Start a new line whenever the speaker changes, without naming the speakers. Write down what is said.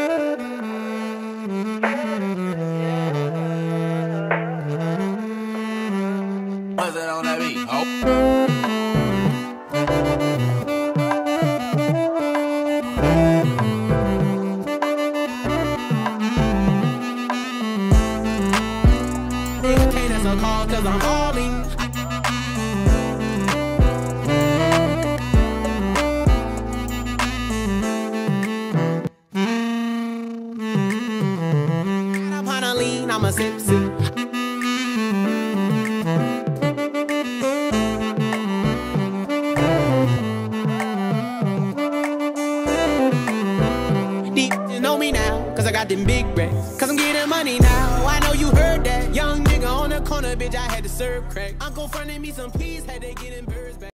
What's it on that beat? Oh.
Cause I'm all in. I'm on a lean, I'm a sip. Deep, you know me now, cause I got them big racks. Cause I'm getting money now, I know you heard that. Young nigga on the corner, bitch, I had to serve crack. Uncle fronted me some peas, had to get in bird.